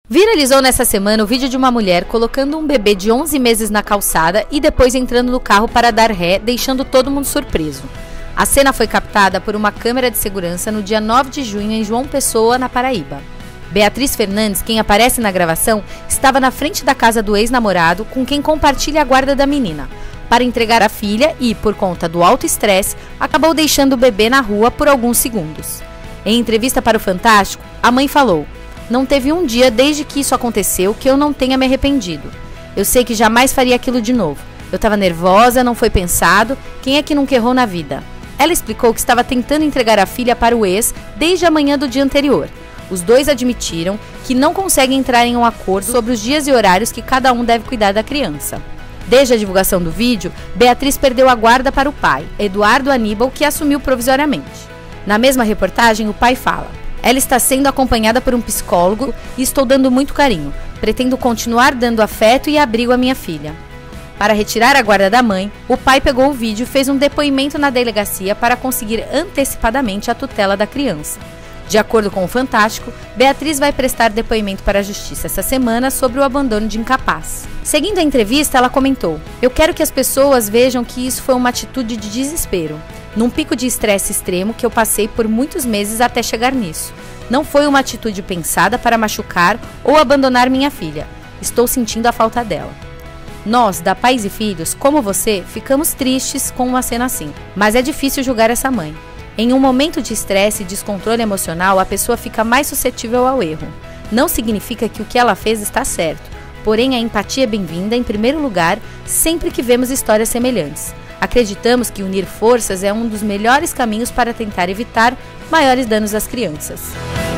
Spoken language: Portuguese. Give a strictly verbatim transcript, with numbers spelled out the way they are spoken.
Viralizou nessa semana o vídeo de uma mulher colocando um bebê de onze meses na calçada e depois entrando no carro para dar ré, deixando todo mundo surpreso. A cena foi captada por uma câmera de segurança no dia nove de junho em João Pessoa, na Paraíba. Beatriz Fernandes, quem aparece na gravação, estava na frente da casa do ex-namorado com quem compartilha a guarda da menina, para entregar a filha e, por conta do alto estresse, acabou deixando o bebê na rua por alguns segundos. Em entrevista para o Fantástico, a mãe falou: "Não teve um dia desde que isso aconteceu que eu não tenha me arrependido. Eu sei que jamais faria aquilo de novo. Eu estava nervosa, não foi pensado. Quem é que nunca errou na vida?" Ela explicou que estava tentando entregar a filha para o ex desde a manhã do dia anterior. Os dois admitiram que não conseguem entrar em um acordo sobre os dias e horários que cada um deve cuidar da criança. Desde a divulgação do vídeo, Beatriz perdeu a guarda para o pai, Eduardo Aníbal, que assumiu provisoriamente. Na mesma reportagem, o pai fala: "Ela está sendo acompanhada por um psicólogo e estou dando muito carinho. Pretendo continuar dando afeto e abrigo à minha filha." Para retirar a guarda da mãe, o pai pegou o vídeo e fez um depoimento na delegacia para conseguir antecipadamente a tutela da criança. De acordo com o Fantástico, Beatriz vai prestar depoimento para a justiça essa semana sobre o abandono de incapaz. Seguindo a entrevista, ela comentou: "Eu quero que as pessoas vejam que isso foi uma atitude de desespero, num pico de estresse extremo que eu passei por muitos meses até chegar nisso. Não foi uma atitude pensada para machucar ou abandonar minha filha. Estou sentindo a falta dela. Nós, da Pais e Filhos, como você, ficamos tristes com uma cena assim, mas é difícil julgar essa mãe. Em um momento de estresse e descontrole emocional, a pessoa fica mais suscetível ao erro. Não significa que o que ela fez está certo, porém a empatia é bem-vinda em primeiro lugar sempre que vemos histórias semelhantes. Acreditamos que unir forças é um dos melhores caminhos para tentar evitar maiores danos às crianças."